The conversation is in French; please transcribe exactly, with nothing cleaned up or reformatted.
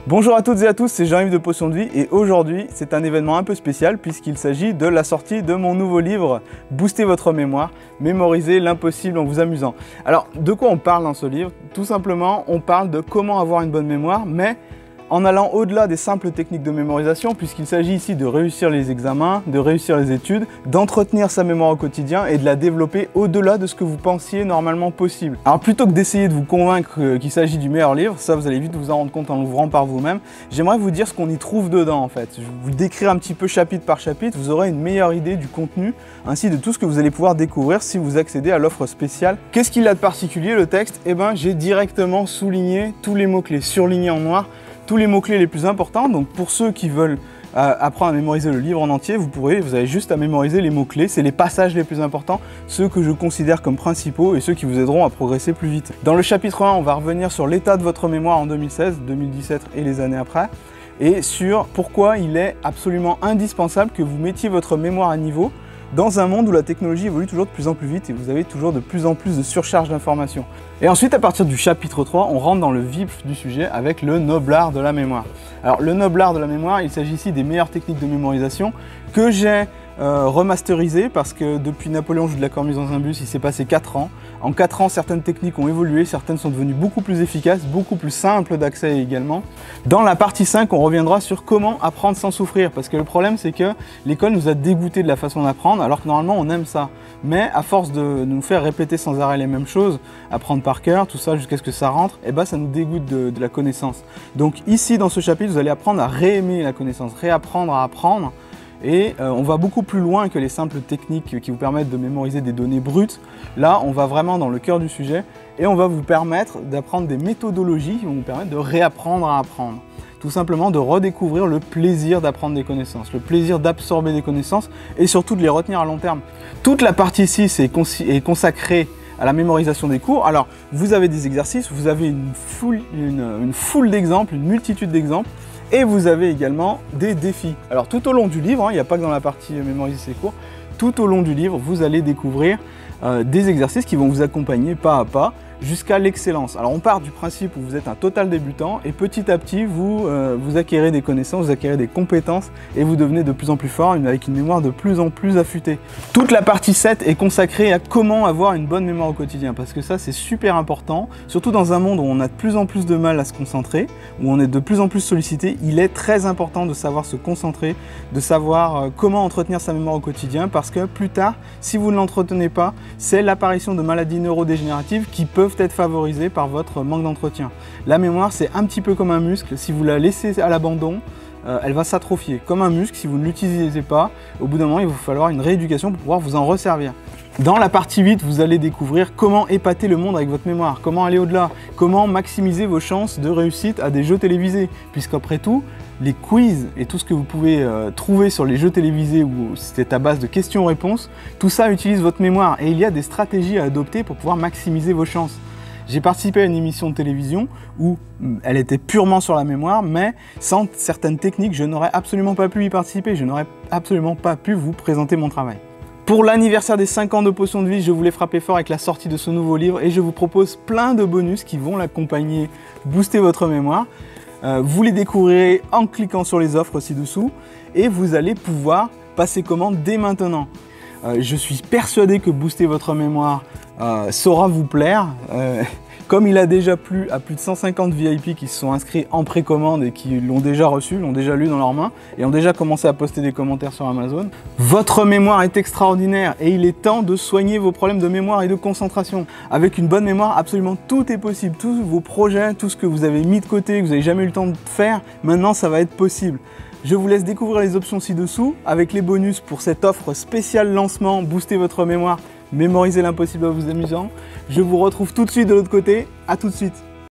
Bonjour à toutes et à tous, c'est Jean-Yves de Potion de Vie et aujourd'hui c'est un événement un peu spécial puisqu'il s'agit de la sortie de mon nouveau livre Booster votre mémoire, mémoriser l'impossible en vous amusant. Alors de quoi on parle dans ce livre? Tout simplement on parle de comment avoir une bonne mémoire, mais en allant au-delà des simples techniques de mémorisation, puisqu'il s'agit ici de réussir les examens, de réussir les études, d'entretenir sa mémoire au quotidien et de la développer au-delà de ce que vous pensiez normalement possible. Alors plutôt que d'essayer de vous convaincre qu'il s'agit du meilleur livre, ça vous allez vite vous en rendre compte en l'ouvrant par vous-même, j'aimerais vous dire ce qu'on y trouve dedans en fait. Je vais vous le décrire un petit peu chapitre par chapitre, vous aurez une meilleure idée du contenu, ainsi de tout ce que vous allez pouvoir découvrir si vous accédez à l'offre spéciale. Qu'est-ce qu'il a de particulier le texte? Eh bien j'ai directement souligné tous les mots-clés, surlignés en noir, tous les mots-clés les plus importants. Donc pour ceux qui veulent euh, apprendre à mémoriser le livre en entier, vous pourrez, vous avez juste à mémoriser les mots-clés, c'est les passages les plus importants, ceux que je considère comme principaux et ceux qui vous aideront à progresser plus vite. Dans le chapitre un, on va revenir sur l'état de votre mémoire en deux mille seize, deux mille dix-sept et les années après, et sur pourquoi il est absolument indispensable que vous mettiez votre mémoire à niveau dans un monde où la technologie évolue toujours de plus en plus vite et vous avez toujours de plus en plus de surcharge d'informations. Et ensuite, à partir du chapitre trois, on rentre dans le vif du sujet avec le noble art de la mémoire. Alors, le noble art de la mémoire, il s'agit ici des meilleures techniques de mémorisation que j'ai euh, remasterisées parce que depuis Napoléon joue de la cornemuse dans un bus, il s'est passé quatre ans. En quatre ans, certaines techniques ont évolué, certaines sont devenues beaucoup plus efficaces, beaucoup plus simples d'accès également. Dans la partie cinq, on reviendra sur comment apprendre sans souffrir, parce que le problème c'est que l'école nous a dégoûtés de la façon d'apprendre, alors que normalement on aime ça. Mais à force de nous faire répéter sans arrêt les mêmes choses, apprendre par cœur, tout ça jusqu'à ce que ça rentre, et ben ça nous dégoûte de, de la connaissance. Donc ici dans ce chapitre, vous allez apprendre à réaimer la connaissance, réapprendre à apprendre. Et euh, on va beaucoup plus loin que les simples techniques qui vous permettent de mémoriser des données brutes. Là, on va vraiment dans le cœur du sujet et on va vous permettre d'apprendre des méthodologies qui vont vous permettre de réapprendre à apprendre. Tout simplement de redécouvrir le plaisir d'apprendre des connaissances, le plaisir d'absorber des connaissances et surtout de les retenir à long terme. Toute la partie ici est consacrée à la mémorisation des cours. Alors, vous avez des exercices, vous avez une foule, une, une foule d'exemples, une multitude d'exemples. Et vous avez également des défis. Alors tout au long du livre, hein, il n'y a pas que dans la partie mémoriser ses cours, tout au long du livre, vous allez découvrir euh, des exercices qui vont vous accompagner pas à pas jusqu'à l'excellence. Alors on part du principe où vous êtes un total débutant et petit à petit vous, euh, vous acquérez des connaissances, vous acquérez des compétences et vous devenez de plus en plus fort avec une mémoire de plus en plus affûtée. Toute la partie sept est consacrée à comment avoir une bonne mémoire au quotidien parce que ça c'est super important, surtout dans un monde où on a de plus en plus de mal à se concentrer, où on est de plus en plus sollicité, il est très important de savoir se concentrer, de savoir euh, comment entretenir sa mémoire au quotidien parce que plus tard, si vous ne l'entretenez pas, c'est l'apparition de maladies neurodégénératives qui peuvent être favorisées par votre manque d'entretien. La mémoire, c'est un petit peu comme un muscle. Si vous la laissez à l'abandon, euh, elle va s'atrophier. Comme un muscle, si vous ne l'utilisez pas, au bout d'un moment, il va vous falloir une rééducation pour pouvoir vous en resservir. Dans la partie huit, vous allez découvrir comment épater le monde avec votre mémoire, comment aller au-delà, comment maximiser vos chances de réussite à des jeux télévisés. Puisqu'après tout, les quiz et tout ce que vous pouvez euh, trouver sur les jeux télévisés où c'est à base de questions-réponses, tout ça utilise votre mémoire et il y a des stratégies à adopter pour pouvoir maximiser vos chances. J'ai participé à une émission de télévision où elle était purement sur la mémoire, mais sans certaines techniques, je n'aurais absolument pas pu y participer, je n'aurais absolument pas pu vous présenter mon travail. Pour l'anniversaire des cinq ans de Potion de Vie, je voulais frapper fort avec la sortie de ce nouveau livre et je vous propose plein de bonus qui vont l'accompagner, booster votre mémoire. Euh, vous les découvrirez en cliquant sur les offres ci-dessous et vous allez pouvoir passer commande dès maintenant. Euh, je suis persuadé que booster votre mémoire euh, saura vous plaire. Euh, comme il a déjà plu à plus de cent cinquante V I P qui se sont inscrits en précommande et qui l'ont déjà reçu, l'ont déjà lu dans leurs mains et ont déjà commencé à poster des commentaires sur Amazon. Votre mémoire est extraordinaire et il est temps de soigner vos problèmes de mémoire et de concentration. Avec une bonne mémoire, absolument tout est possible. Tous vos projets, tout ce que vous avez mis de côté, que vous n'avez jamais eu le temps de faire, maintenant ça va être possible. Je vous laisse découvrir les options ci-dessous avec les bonus pour cette offre spéciale lancement Booster votre mémoire, mémoriser l'impossible en vous amusant. Je vous retrouve tout de suite de l'autre côté. À tout de suite.